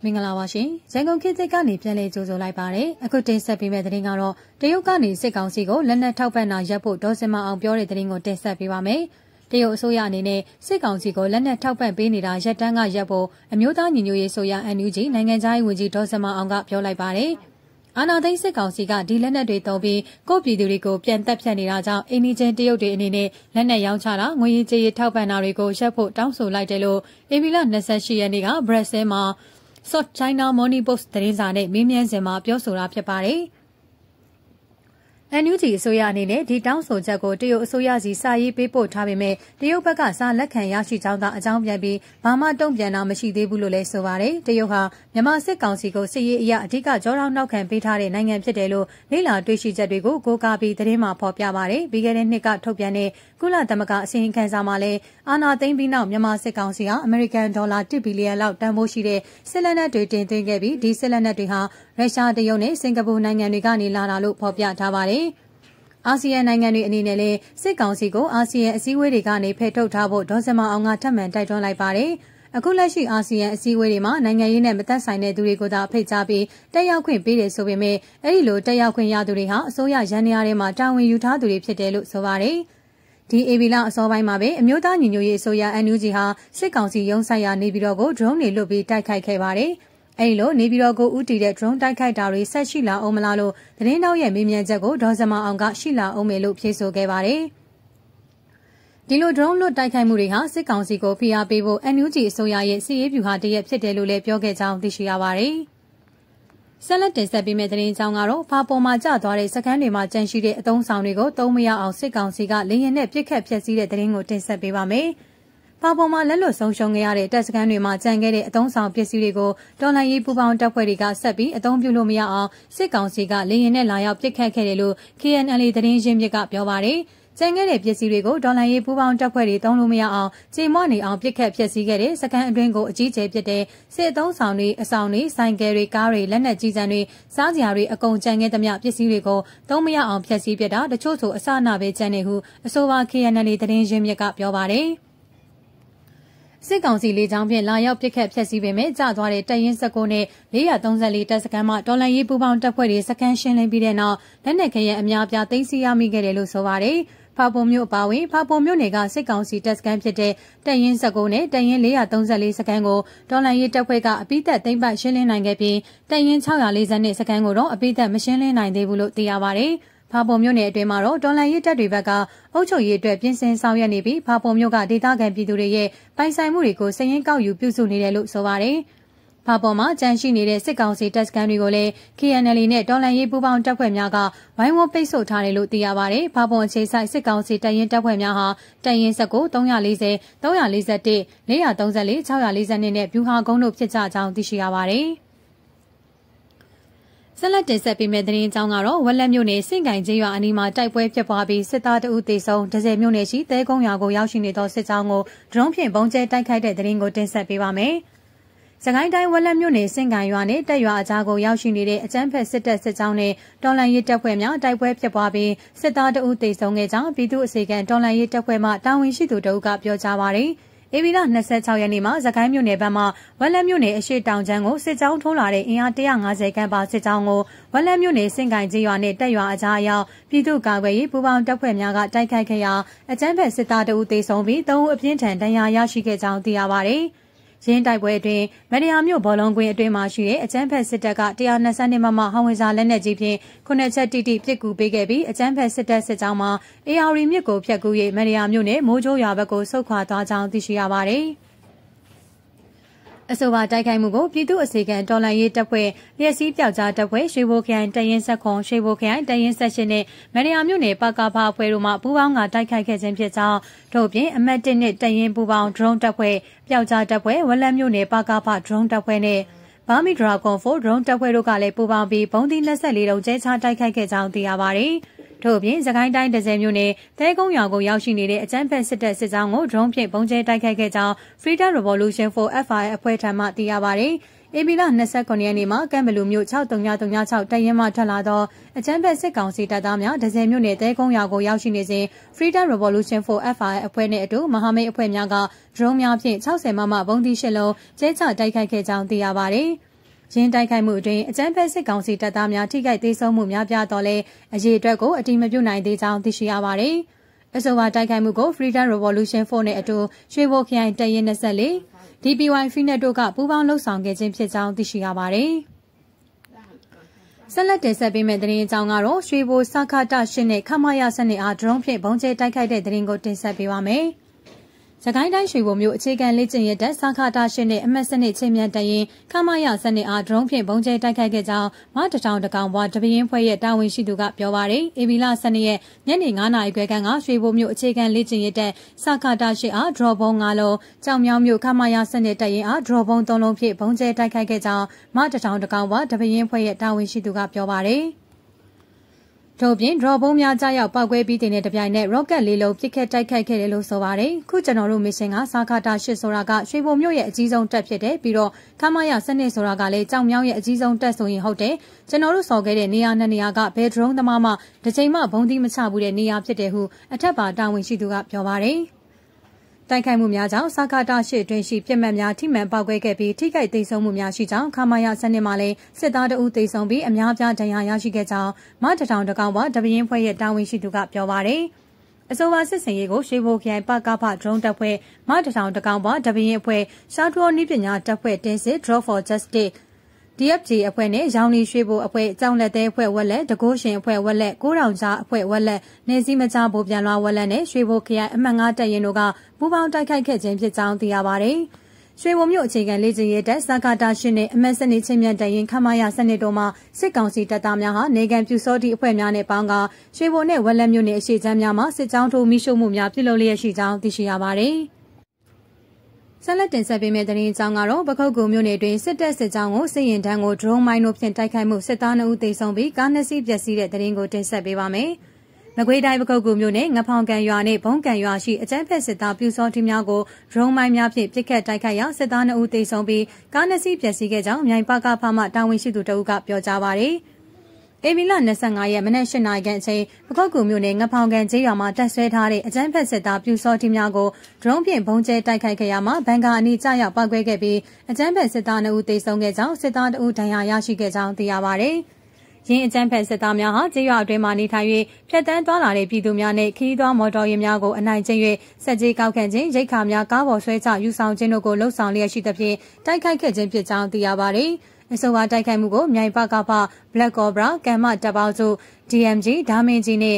မင်္ဂလာပါရှင်ရန်ကုန်ခေတ်သစ်ကနေပြန်လည်ကြိုဆိုလိုက်ပါတယ်အခုတင်ဆက်ပေးမယ့်သတင်းကတော့တရုတ်ကနေစစ်ကောင်စီကိုလက်နက်ထောက်ပံ့တာရပ်ဖို့ဒေါ်စင်မအောင်ပြောတဲ့သတင်းကိုတင်ဆက်ပေးပါမယ်တရုတ်အစိုးရအနေနဲ့စစ်ကောင်စီကိုလက်နက်ထောက်ပံ့ပေးနေတာရပ်တန်းကရပ်ဖို့အမျိုးသားညီညွတ်ရေးဆိုရ NUG နိုင်ငံသားရေးဝန်ကြီးဒေါ်စင်မအောင်ကပြောလိုက်ပါတယ်အာဏာသိမ်းစစ်ကောင်စီကဒီလက်နက်တွေသုံးပြီးကိုပြည်သူတွေကိုပြန်တပ်ဖြတ်နေတာကြောင့်အိန္ဒိချင်းတရုတ်တွေအနေနဲ့လက်နက်ရောင်းချတာငွေရေးကြေးရေးထောက်ပံ့တာတွေကိုရပ်ဖို့တောင်းဆိုလိုက်တယ်လို့ဧပြီလ28ရက်နေ့ကဘရက်ဆဲမှာ South China Morning Post သတင်းစာနဲ့မေးမြန်းစဉ်မှာပြောဆိုတာဖြစ်ပါတယ်။ NUG အစိုးရအနေနဲ့ဒီတောင်းဆိုချက်ကိုတရုတ်အစိုးရစီစာရေးပေးပို့ထားပေမဲ့တရုတ်ဘက်ကစာလက်ခံရရှိကြောင်းသာအကြောင်းပြန်ပြီးဘာမှတုံ့ပြန်တာမရှိသေးဘူးလို့လည်းဆိုပါတယ်။တရုတ်ဟာမြန်မာစစ်ကောင်စီကိုစစ်ရေးအရာအဓိကကြောထောက်နောက်ခံပေးထားတဲ့နိုင်ငံဖြစ်တယ်လို့လေ့လာတွေ့ရှိချက်တွေကိုကိုးကားပြီးသတင်းမှာဖော်ပြပါတယ်။ပြီးခဲ့တဲ့နှစ်ကထုတ်ပြန်တဲ့ကုလသမဂ္ဂအစီရင်ခံစာမှာလည်းအာဏာသိမ်းပြီးနောက်မြန်မာစစ်ကောင်စီဟာအမေရိကန်ဒေါ်လာ1ဘီလီယံလောက်တန်ဖိုးရှိတဲ့စစ်လက်နက်တွေတင်သွင်းခဲ့ပြီးဒီစစ်လက်နက်တွေဟာရုရှားတရုတ်နဲ့စင်ကာပူနိုင်ငံတွေကနေလာတာလို့ဖော်ပြထားပါတယ်။အာဆီယံနိုင်ငံတွေအနေနဲ့လည်းစစ်ကောင်စီကိုအာဆီယံအစည်းအဝေးတွေကနေဖယ်ထုတ်ထားဖို့ဒေါ်စင်မအောင်ကထပ်မံတိုက်တွန်းလိုက်ပါတယ်။အခုလက်ရှိအာဆီယံအစည်းအဝေးတွေမှာနိုင်ငံရေးနဲ့မသက်ဆိုင်တဲ့သူတွေကိုသာဖိတ်ကြားပြီးတက်ရောက်ခွင့်ပေးတယ်ဆိုပေမဲ့အဲ့ဒီလိုတက်ရောက်ခွင့်ရသူတွေဟာအစိုးရရန်နေရာတွေမှာတာဝန်ယူထားသူတွေဖြစ်တယ်လို့ဆိုပါတယ်။ဒီABလအစောပိုင်းမှာပဲအမျိုးသားညီညွတ်ရေးအစိုးရ NUG ဟာစစ်ကောင်စီရုံးဆိုင်ရာနေပြည်တော်ကို drone တွေလွှတ်ပြီးတိုက်ခိုက်ခဲ့ပါတယ်။အဲဒီလိုနေပြည်တော်ကိုဦးတည်တဲ့ drone တိုက်ခိုက်တာတွေဆက်ရှိလာအောင်မလားလို့သတင်းတောက်ရဲ့မေးမြန်းချက်ကိုဒေါ်စမအောင်ကရှိလာအောင်မယ်လို့ဖြေဆိုခဲ့ပါတယ်။ဒီလို drone လွတ်တိုက်ခိုက်မှုတွေဟာစစ်ကောင်စီကိုဖိအားပေးဖို့ NUG အစိုးရရဲ့စီရေးဗျူဟာတရက်ဖြစ်တယ်လို့လည်းပြောခဲ့ကြောင်းသိရှိရပါတယ်။ဆက်လက်တင်ဆက်ပေးမယ့်သတင်းကြောင်းကတော့ဖာပေါ်မှာကျသွားတဲ့စခန်းတွေမှာကြန့်ရှိတဲ့အသုံးဆောင်တွေကိုသုံးမရအောင်စစ်ကောင်စီကလေရင်နဲ့ပြစ်ခတ်ဖျက်ဆီးတဲ့သတင်းကိုတင်ဆက်ပေးပါမယ်။ဖာပေါ်မှာလက်လွတ်ဆုံးရှုံးခဲ့ရတဲ့တပ်စခန်းတွေမှာကြံခဲ့တဲ့အသုံးဆောင်ပစ္စည်းတွေကိုတော်လှန်ရေးပူးပေါင်းတပ်ဖွဲ့တွေကဆက်ပြီးအသုံးပြုလို့မရအောင်စစ်ကောင်စီကလေရင်နဲ့လာရောက်ပစ်ခတ်ခဲ့တယ်လို့ KNL သတင်းရင်းမြစ်ကပြောပါတယ်။ကျန်ခဲ့တဲ့ပစ္စည်းတွေကိုဒေါ်လာရေးပူးပေါင်းတပ်ဖွဲ့တွေသုံးလို့မရအောင်ချိန်မွနေအောင်ပစ်ခတ်ဖျက်ဆီးခဲ့တဲ့စခန်းအတွင်းကိုအကြီးကျယ်ပစ်တဲ့စစ်အသုံးဆောင်တွေအဆောင်တွေဆိုင်ကယ်တွေကားတွေလက်နက်ကြီးစံတွေစားစရာတွေအကုန်ကျန်ခဲ့သမျှပစ္စည်းတွေကိုသုံးမရအောင်ဖျက်ဆီးပစ်တာတချို့ဆိုအစအနပဲကျန်နေဟုအဆိုပါ KNL သတင်းရင်းမြစ်ကပြောပါတယ်။စစ်ကောင်စီလေကြောင်းဖြင့်လာရောက်ပစ်ခတ်ဖျက်ဆီးပေမဲ့ကျသွားတဲ့တပ်ရင်း19နဲ့434တပ်စခန်းမှတော်လှန်ရေးပူးပေါင်းတပ်ဖွဲ့တွေစခန်းရှင်းလင်းပြီးတဲ့နောက်လက်နက်ခဲယမ်းအများပြားသိမ်းဆည်းရမိခဲ့တယ်လို့ဆိုပါတယ်။ဖာပုံမြို့အပါအဝင်ဖာပုံမြို့နယ်ကစစ်ကောင်စီတပ်စခန်းဖြစ်တဲ့တပ်ရင်း19နဲ့တပ်ရင်း434စခန်းကိုတော်လှန်ရေးတပ်ဖွဲ့ကအပိသက်သိမ်းပိုက်ရှင်းလင်းနိုင်ခဲ့ပြီးတပ်ရင်း642စခန်းကိုတော့အပိသက်မရှင်းလင်းနိုင်သေးဘူးလို့သိရပါတယ်။ဖာပုံမြို့နယ်အတွင်းမှာတော့တော်လှန်ရေးတပ်တွေဘက်ကအုပ်ချုပ်ရေးအတွက်ပြင်ဆင်ဆောင်ရွက်နေပြီးဖာပုံမြို့ကဒေသခံပြည်သူတွေရဲ့ပိုင်ဆိုင်မှုတွေကိုစည်ရင်းကောက်ယူပြုစုနေတယ်လို့ဆိုပါတယ်။ဖာပုံမှာကြန့်ရှိနေတဲ့စစ်ကောင်စီတပ်စခန်းတွေကိုလည်း KNL နဲ့တော်လှန်ရေးပူးပေါင်းတပ်ဖွဲ့များကဝိုင်းဝန်းပိတ်ဆို့ထားတယ်လို့သိရပါတယ်။ဖာပုံအခြေစိုက်စစ်ကောင်စီတပ်ရင်းတပ်ဖွဲ့များဟာတပ်ရင်း19 340 341 434 642နဲ့ဗျူဟာကုန်းတို့ဖြစ်ကြကြောင်းသိရှိရပါတယ်။ဆက်လက်တင်ဆက်ပေးမယ့်သတင်းအကြောင်းကတော့ဝက်လက်မြို့နယ်စင့်ကိုင်ကျေးရွာအနီးမှာတိုက်ပွဲဖြစ်ပွားပြီးစစ်သားတအုပ်သေဆုံးဒဇယ်မြို့နယ်ရှိတဲကုန်းရွာကိုရောက်ရှိနေသောစစ်ကြောင်းကိုဒရုန်းဖြင့်ပုံကျဲတိုက်ခိုက်တဲ့သတင်းကိုတင်ဆက်ပေးပါမယ်။စကိုင်းတိုင်းဝက်လက်မြို့နယ်စင့်ကိုင်ရွာနဲ့တက်ရွာအကြားကိုရောက်ရှိနေတဲ့အကြမ်းဖက်စစ်တပ်စစ်ကြောင်းနဲ့တော်လှန်ရေးတပ်ဖွဲ့များတိုက်ပွဲဖြစ်ပွားပြီးစစ်သားတအုပ်သေဆုံးခဲ့ကြောင်းပြည်သူ့အစေခံတော်လှန်ရေးတပ်ဖွဲ့မှတာဝန်ရှိသူတအုပ်ကပြောကြားပါရယ်ဧပြီလ26ရက်နေ့မှာစကိုင်းမြို့နယ်ဘက်မှဝက်လက်မြို့နယ်အရှိတောင်ချမ်းကိုစစ်ကြောင်းထိုးလာတဲ့အင်အား150ခန့်ပါစစ်ကြောင်းကိုဝက်လက်မြို့နယ်စင့်ကိုင်ကျေးရွာနဲ့တက်ရွာအကြားအရောက်ပြည်သူ့ကာကွယ်ရေးပူးပေါင်းတပ်ဖွဲ့များကတိုက်ခိုက်ခဲ့ရာအကြမ်းဖက်စစ်သားတအုပ်သေဆုံးပြီး3ဦးအပြင်းထန်ဒဏ်ရာရရှိခဲ့ကြောင်းသိရပါတယ်။ရင်းတိုက်ပွဲအတွင်းမရယာမြို့ဘောလုံးကွင်းအတွင်းမှာရှိတဲ့အကြမ်းဖက်စစ်တပ်က120မမဟောင်ဝင်စာလက်နက်ကြီးဖြင့်9ချက်တိတိပစ်ကူပေးခဲ့ပြီးအကြမ်းဖက်စစ်တပ်စစ်ကြောင်းမှာ AR မြစ်ကိုဖျက်ကူး၍မရယာမြို့နယ်မိုးကြိုးရွာဘက်ကိုဆုတ်ခွာသွားကြောင်းသိရှိရပါတယ်။အဆိုပါတိုက်ခိုက်မှုကိုပြည်သူ့အစေခံတော်လှန်ရေးတပ်ဖွဲ့လျက်စီးပြောက်ကြားတပ်ဖွဲ့ရွှေဘိုခရိုင်တရင်ဆက်ခွန်ရွှေဘိုခရိုင်တရင်ဆက်ရှင်နဲ့မရယာမြို့နယ်ပကဖအဖွဲ့တို့မှပူးပေါင်းကတိုက်ခိုက်ခဲ့ခြင်းဖြစ်ကြောင်းထို့ပြင်အမတ်1နဲ့တရင်ပူးပေါင်း drone တပ်ဖွဲ့ပြောက်ကြားတပ်ဖွဲ့ဝက်လက်မြို့နယ်ပကဖ drone တပ်ဖွဲ့နဲ့ဘာမီဒရာကွန်4 drone တပ်ဖွဲ့တို့ကလည်းပူးပေါင်းပြီးဘုံသီး24လုံးကျဲချတိုက်ခိုက်ခဲ့ကြောင်းသိရပါတယ်။ထို့အပြင်စကိုင်းတိုင်းဒဇယ်မြို့နယ်တဲကုန်းရွာကိုရောက်ရှိနေတဲ့အကြမ်းဖက်စစ်တပ်စစ်ကြောင်းကို drone ဖြင့်ပုံကျဲတိုက်ခိုက်ခဲ့ကြောင်း Freedom Revolution for FI အဖွဲ့ထံမှသိရပါတယ်။ဧပြီလ29ရက်နေ့မှာကမ်ဘလူမြို့63036တပ်ရင်းမှထွက်လာသောအကြမ်းဖက်စစ်ကောင်စီတပ်သားများဒဇယ်မြို့နယ်တဲကုန်းရွာကိုရောက်ရှိနေစဉ် Freedom Revolution for FI အဖွဲ့နှင့်အတူမဟာမိတ်အဖွဲ့များက drone များဖြင့်60မမဘုံသီး8လုံးကျဲချတိုက်ခိုက်ခဲ့ကြောင်းသိရပါတယ်။ရင်းတိုက်ခိုက်မှုအတွင်းအကြမ်းဖက်စစ်ကောင်စီတပ်သားများထိခိုက်ဒေဆုံးမှုများပြားတော့လဲအရေးအတွက်ကိုအတိမပြုနိုင်သေးကြောင်းသိရှိရပါတယ်။အဆိုပါတိုက်ခိုက်မှုကို Freedom Revolution Force နဲ့အတူရွှေဘိုခရိုင်တပ်ရင်း24 DPY Finet တို့ကပူးပေါင်းလှုပ်ဆောင်ခဲ့ခြင်းဖြစ်ကြောင်းသိရှိရပါတယ်။ဆက်လက်တင်ဆက်ပေးမယ့်သတင်းအကြောင်းကတော့ရွှေဘိုစခတာ8နဲ့ခမရစနစ်အားဒရုန်းဖြင့်ပုံကျဲတိုက်ခိုက်တဲ့သတင်းကိုတင်ဆက်ပေးပါမယ်။စကိုင်းတိုင်းရွှေဘိုမြို့အခြေခံလေ့ကျင့်ရေးတပ်စခတာ8နဲ့အမှတ်စနစ်ချင်းမြန်တရင်ခမရစနစ်အားဒရုန်းဖြင့်ပုံကျဲတိုက်ခိုက်ခဲ့ကြောင်းမတထောင်တကောင်ဘွားတပင်းဖွဲ့ရဲ့တာဝန်ရှိသူကပြောပါရယ်အေဗီလာစနစ်ရဲ့ညနေ9:00နာရီခွဲခန့်ကရွှေဘိုမြို့အခြေခံလေ့ကျင့်ရေးတပ်စခတာ8အားဒရော့ဘုံ9လုံးကြောင်မြောင်းမြို့ခမရစနစ်တရင်အားဒရော့ဘုံ3လုံးဖြင့်ပုံကျဲတိုက်ခိုက်ခဲ့ကြောင်းမတထောင်တကောင်ဘွားတပင်းဖွဲ့ရဲ့တာဝန်ရှိသူကပြောပါရယ်ထို့ပြင်ဒရော့ဘုံများကြားရောက်ပောက်ကွဲပြီးတဲ့တပြိုင်နက်ရော့ကက်လေးလုံးပစ်ခတ်တိုက်ခိုက်ခဲ့တယ်လို့ဆိုပါတယ်။ခုကျွန်တော်တို့မစ်ရှင်ကစခတာ8ဆိုတာကရွှေဘုံမြို့ရဲ့အကြီးဆုံးတပ်ဖြစ်တယ်ပြီးတော့ခမရစနစ်ဆိုတာကလည်းကြောင်မြောင်းရဲ့အကြီးဆုံးတပ်ဆိုရင်ဟုတ်တယ်။ကျွန်တော်တို့စော်ခဲ့တဲ့နေရာနှစ်နေရာကဘယ်ဒရုန်းသမားမှတစ်ချိန်မှဘုံသီးမချဘူးတဲ့နေရာဖြစ်တယ်ဟုအထက်ပါတာဝန်ရှိသူကပြောပါတယ်။တိုက်ခိုက်မှုများကြောင့်စခတာ8အတွင်းရှိပြစ်မှတ်များထိမှန်ပေါက်ကွဲခဲ့ပြီးထိခိုက်ဒေဆုံးမှုများရှိကြောင်းခမရစနစ်မှလည်းစစ်သားတအုပ်ဒေဆုံးပြီးအများပြားဒဏ်ရာရရှိခဲ့ကြောင်းမတထောင်တကောင်ဘတပင်းဖွဲ့ရဲ့တာဝန်ရှိသူကပြောပါရယ်အဆိုပါစစ်စင်ရေးကိုရွှေဘိုခရိုင်ပကဖဒရုန်းတပ်ဖွဲ့မတထောင်တကောင်ဘတပင်းအဖွဲ့ရှားထောနည်းပညာတပ်ဖွဲ့တင်စစ် Draw for Justice DFG အဖွဲ့နဲ့ရောင်လီရွှေဘိုအဖွဲ့ကြောင်လက်သေးအဖွဲ့ဝက်လက်တကိုးရှင်အဖွဲ့ဝက်လက်ကိုးတောင်ကြားအဖွဲ့ဝက်လက်နေစည်းမကြားဘိုပြန်လွှာဝက်လက်နဲ့ရွှေဘိုခရိုင်အမှတ်9တပ်ရင်တို့ကပူးပေါင်းတိုက်ခိုက်ခဲ့ခြင်းဖြစ်ကြောင်းသိရပါတယ်။ရွှေဘိုမြို့အခြေခံလေ့ကျင့်ရေးတပ်စခတာ8နဲ့အမှတ်စနစ်ချင်းမြန်တပ်ရင်ခမရစနစ်တို့မှစစ်ကောင်စီတပ်သားများဟာနေကန်ပြူစောတိအဖွဲ့များနဲ့ပေါင်းကရွှေဘိုနဲ့ဝက်လက်မြို့နယ်အရှိချမ်းများမှာစစ်ကြောင်းထိုးမိရှုမှုများပြုလုပ်လျက်ရှိကြောင်းသိရှိရပါတယ်။ဆက်လက်တင်ဆက်ပေးမယ့်သတင်းအကြောင်းကတော့ပခုတ်ကူမြို့နယ်တွင်စစ်တပ်စစ်ကြောင်းကိုစစ်ရင်တန်းကိုဒရုန်းမိုင်းတို့ဖြင့်တိုက်ခိုက်မှုစစ်သား2ဦးသေဆုံးပြီးကား2စီးပျက်စီးတဲ့သတင်းကိုတင်ဆက်ပေးပါမယ်။မကွေးတိုင်းပခုတ်ကူမြို့နယ်ငဖောင်ကန်ရွာနှင့်ဘုံကန်ရွာရှိအကြမ်းဖက်စစ်သားပြူစောတိများကိုဒရုန်းမိုင်းများဖြင့်ပစ်ခတ်တိုက်ခိုက်ရာစစ်သား2ဦးသေဆုံးပြီးကား2စီးပျက်စီးခဲ့ကြောင်းမြိုင်ပကဖမှတာဝန်ရှိသူတဦးကပြောကြားပါရယ်။အေဗီလာ25ရက်မနက်8:00နာရီခန့်အချိန်ပခုတ်ကူမြို့နယ်ငဖောင်ကန်ကျေးရွာမှာတပ်ဆွဲထားတဲ့အကြမ်းဖက်စစ်သားပြူစောတိများကိုဒရုန်းဖြင့်ဘုံကျဲတိုက်ခိုက်ခဲ့ရမှာဘန်ကာအနီးကျရောက်ပောက်ကွဲခဲ့ပြီးအကြမ်းဖက်စစ်သား2ဦးသေဆုံးခဲ့ကြောင်းစစ်သား2ဦးဒဏ်ရာရရှိခဲ့ကြောင်းသိရပါဗျ။ရင်းအကြမ်းဖက်စစ်သားများဟာကျေးရွာအတွင်းမှနေထိုင်၍ဖြတ်တန်းသွားလာတဲ့ပြည်သူများနဲ့ခရီးသွားမော်တော်ယာဉ်များကိုအနိုင်ကျင့်၍စက်ကြီးကောက်ခံခြင်းရိတ်ခါများကားပေါ်ဆွဲချယူဆောင်ခြင်းတို့ကိုလှုံ့ဆော်လျက်ရှိသဖြင့်တိုက်ခိုက်ခဲ့ခြင်းဖြစ်ကြောင်းသိရပါဗျ။အဆိုပါတိုက်ခိုက်မှုကိုမြိုင်ပကဖ Black Cobra ကမ္မတပ်ပေါင်းစု DMG ဒါမင်းကြီးနဲ့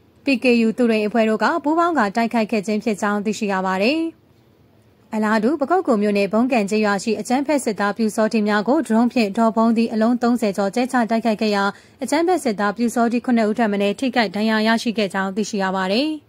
PKU သူရိန်အဖွဲ့တို့ကပူးပေါင်းကတိုက်ခိုက်ခဲ့ခြင်းဖြစ်ကြောင်းသိရှိရပါတယ်။အလားတူပခုတ်ကူမြို့နယ်ဘုံကန်ကျေးရွာရှိအကြမ်းဖက်စစ်သားပြူစောတိများကိုဒရုန်းဖြင့်ဒေါ်ဘုံသီးအလုံး30ကျော်ကျဲချတိုက်ခိုက်ခဲ့ရာအကြမ်းဖက်စစ်သားပြူစောတိ9ဦးထပ်မံထိခိုက်ဒဏ်ရာရရှိခဲ့ကြောင်းသိရှိရပါတယ်။